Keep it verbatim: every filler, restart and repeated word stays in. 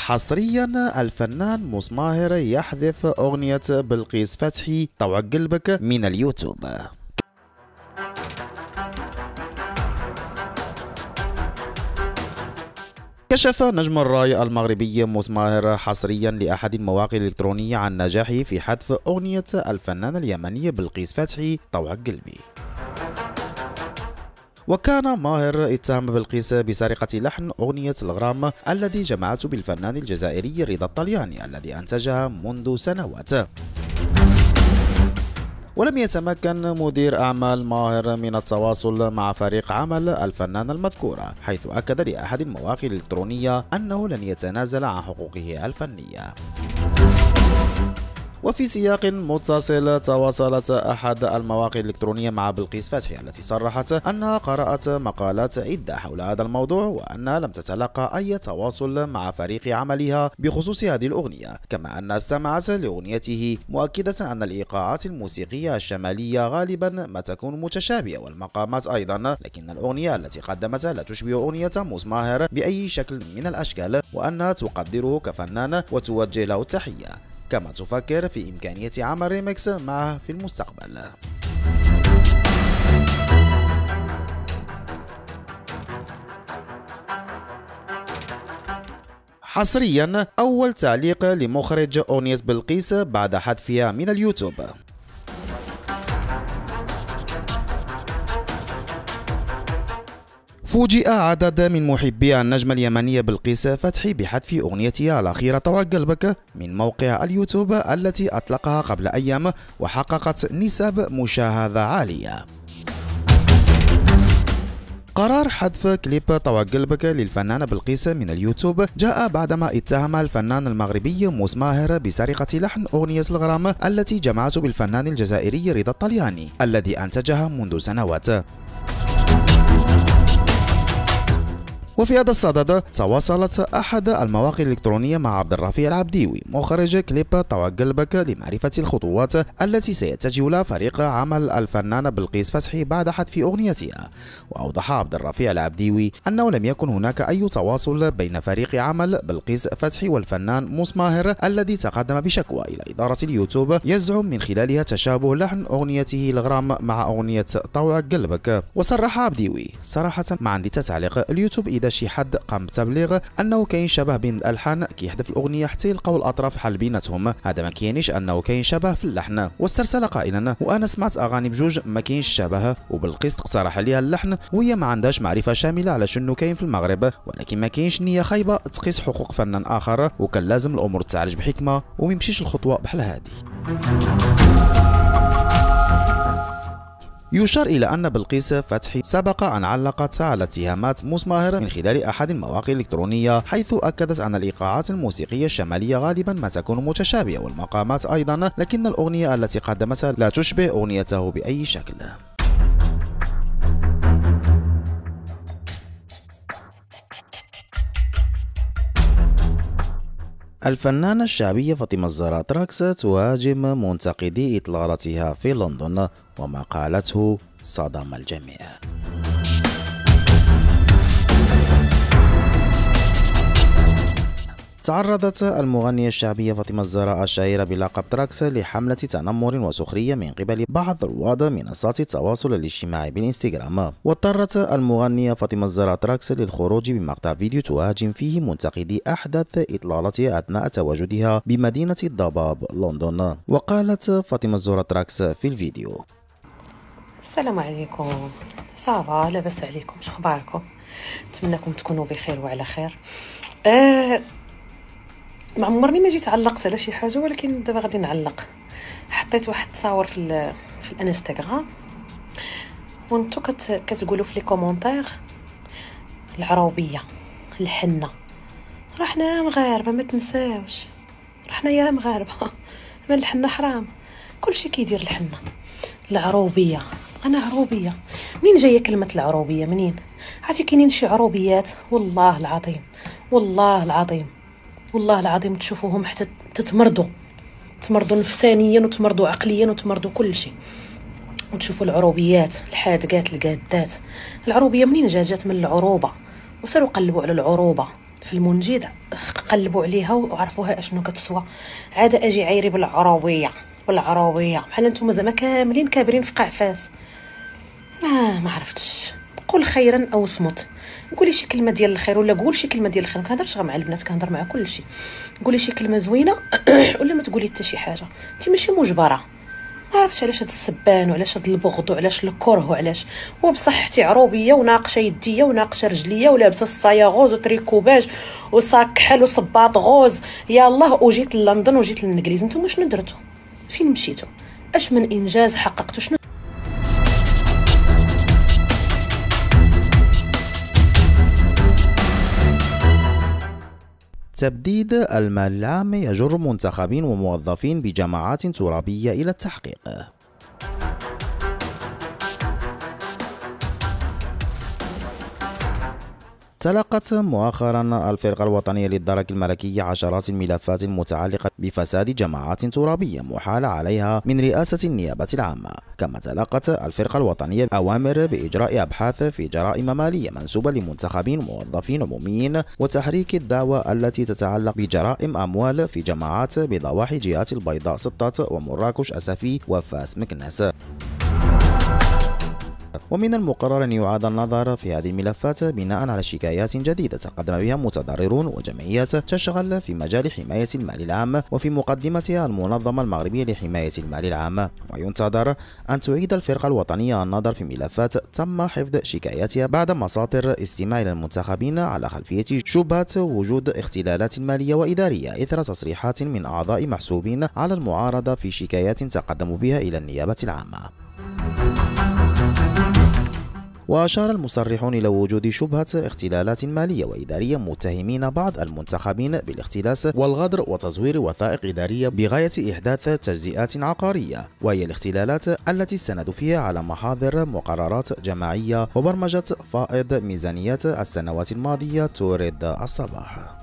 حصريا الفنان موس ماهر يحذف أغنية بلقيس فتحي طوع قلبك من اليوتيوب. كشف نجم الراي المغربي موس ماهر حصريا لأحد المواقع الإلكترونية عن نجاحه في حذف أغنية الفنانة اليمنية بلقيس فتحي طوع قلبي. وكان ماهر اتهم بلقيس بسرقة لحن أغنية الغرام الذي جمعته بالفنان الجزائري رضا الطلياني الذي أنتجها منذ سنوات. ولم يتمكن مدير أعمال ماهر من التواصل مع فريق عمل الفنان المذكورة، حيث أكد لأحد المواقع الإلكترونية أنه لن يتنازل عن حقوقه الفنية. وفي سياق متصل تواصلت أحد المواقع الإلكترونية مع بلقيس فتحي التي صرحت أنها قرأت مقالات عدة حول هذا الموضوع وأنها لم تتلقى أي تواصل مع فريق عملها بخصوص هذه الأغنية، كما أنها استمعت لأغنيته مؤكدة أن الإيقاعات الموسيقية الشمالية غالبا ما تكون متشابهة والمقامات أيضا، لكن الأغنية التي قدمتها لا تشبه أغنية موس ماهر بأي شكل من الأشكال، وأنها تقدره كفنان وتوجه له التحية، كما تفكر في إمكانية عمل ريميكس معه في المستقبل. حصريا أول تعليق لمخرج أغنية بلقيس بعد حذفها من اليوتيوب. فوجئ عدد من محبي النجمة اليمنية بلقيس فتحي بحذف أغنيتها الأخيرة طوع قلبك من موقع اليوتيوب التي أطلقها قبل أيام وحققت نسب مشاهدة عالية. قرار حذف كليب طوع قلبك للفنانة بلقيس من اليوتيوب جاء بعدما اتهم الفنان المغربي موس ماهر بسرقة لحن أغنية الغرام التي جمعته بالفنان الجزائري رضا الطلياني الذي أنتجها منذ سنوات. وفي هذا الصدد تواصلت أحد المواقع الإلكترونية مع عبد الرفيع العبديوي مخرج كليب طوع قلبك لمعرفة الخطوات التي سيتجه لها فريق عمل الفنانة بلقيس فتحي بعد حذف أغنيتها. وأوضح عبد الرفيع العبديوي أنه لم يكن هناك أي تواصل بين فريق عمل بلقيس فتحي والفنان موس ماهر الذي تقدم بشكوى إلى إدارة اليوتيوب يزعم من خلالها تشابه لحن أغنيته الغرام مع أغنية طوع قلبك. وصرح عبديوي صراحة ما عندي تعليق، اليوتيوب إذا شي حد قام بتبليغ انه كاين شبه بين الالحان كيحذف الاغنيه حتى يلقاو الاطراف حل بيناتهم، هذا ما كاينش انه كاين شبه في اللحن. واسترسل قائلا وانا سمعت اغاني بجوج ما كاينش شبه، وبالقيس تقترح عليها اللحن وهي ما عندهاش معرفه شامله على شنو كاين في المغرب، ولكن ما كاينش نيه خايبه تقيس حقوق فنان اخر، وكان لازم الامور تعالج بحكمه وما يمشيش الخطوه بحال هذه. يشار إلى أن بلقيس فتحي سبق أن علقت على اتهامات موس ماهر من خلال أحد المواقع الإلكترونية، حيث أكدت أن الإيقاعات الموسيقية الشمالية غالبا ما تكون متشابهة والمقامات أيضا، لكن الأغنية التي قدمتها لا تشبه أغنيته بأي شكل. الفنانة الشعبية فاطمة الزهراء تراكس تهاجم منتقدي إطلالتها في لندن وما قالته صدم الجميع. تعرضت المغنية الشعبية فاطمة الزهراء الشهيرة بلقب تراكس لحملة تنمر وسخرية من قبل بعض رواد منصات التواصل الاجتماعي بالانستغرام. واضطرت المغنية فاطمة الزهراء تراكس للخروج بمقطع فيديو تهاجم فيه منتقدي أحدث إطلالتها أثناء تواجدها بمدينة الضباب لندن. وقالت فاطمة الزهراء تراكس في الفيديو: السلام عليكم، صافا لاباس عليكم؟ شو اخباركم؟ نتمنىكم تكونوا بخير وعلى خير. أه ما عمرني ما جيت علقت على شي حاجه، ولكن دابا غادي نعلق. حطيت واحد التصاور في في الانستغرام وانتو كت كتقولوا في لي كومونتير العروبيه الحنه، رحنا مغاربه ما تنساوش، رحنا يا مغاربه ما الحنه حرام، كلشي كيدير الحنه. العروبيه، انا عروبيه، منين جايه كلمه العروبيه؟ منين؟ عرفتي كاينين شي عروبيات والله العظيم والله العظيم والله العظيم تشوفوهم حتى تتمرضوا، تمرضوا نفسانيا وتمرضوا عقليا وتمرضوا كل شيء. وتشوفوا العروبيات الحادقات القادات. العروبيه منين جات؟ جات من العروبه، وسالوا قلبوا على العروبه. في المنجد قلبوا عليها وعرفوها اشنو كتسوى. عاد اجي عايري بالعربيه بالعربيه بحال نتوما زعما كاملين كابرين في قعفاس. آه ما عرفتش، قول خيرا او صمت. قولي شي كلمه ديال الخير ولا قول شي كلمه ديال الخير. ما كنهضرش غير مع البنات، كنهضر مع كل شيء. قولي شي كلمه زوينه ولا ما تقولي حتى شي حاجه. انت ماشي مجبره. ما عرفتش علاش هاد السبان وعلاش هاد البغض وعلاش الكره وعلاش. وبصح حتي عروبيه وناقشه يديه وناقشه رجليه ولابسه الصايا غوز وتريكوباج وصاك كحل وصباط غوز. يا الله وجيت لندن وجيت للانجليز. نتوما شنو درتو؟ فين مشيتو؟ اش من انجاز حققتو؟ شنو تبديد المال العام يجر منتخبين وموظفين بجماعات ترابية إلى التحقيق. تلقت مؤخرا الفرقة الوطنية للدرك الملكية عشرات الملفات المتعلقة بفساد جماعات ترابية محال عليها من رئاسة النيابة العامة. كما تلقت الفرقة الوطنية أوامر بإجراء أبحاث في جرائم مالية منسوبة لمنتخبين وموظفين عموميين وتحريك الدعوى التي تتعلق بجرائم أموال في جماعات بضواحي جهات البيضاء سطات ومراكش أسفي وفاس مكناس. ومن المقرر أن يعاد النظر في هذه الملفات بناء على شكايات جديدة تقدم بها متضررون وجمعيات تشتغل في مجال حماية المال العام وفي مقدمتها المنظمة المغربية لحماية المال العام. وينتظر أن تعيد الفرقة الوطنية النظر في ملفات تم حفظ شكاياتها بعد مساطر استماع إلى المنتخبين على خلفية شبهة وجود اختلالات مالية وإدارية إثر تصريحات من أعضاء محسوبين على المعارضة في شكايات تقدموا بها إلى النيابة العامة. وأشار المصرحون إلى وجود شبهة اختلالات مالية وإدارية متهمين بعض المنتخبين بالاختلاس والغدر وتزوير وثائق إدارية بغاية إحداث تجزئات عقارية، وهي الاختلالات التي استندوا فيها على محاضر مقررات جماعية وبرمجة فائض ميزانية السنوات الماضية تورد الصباح.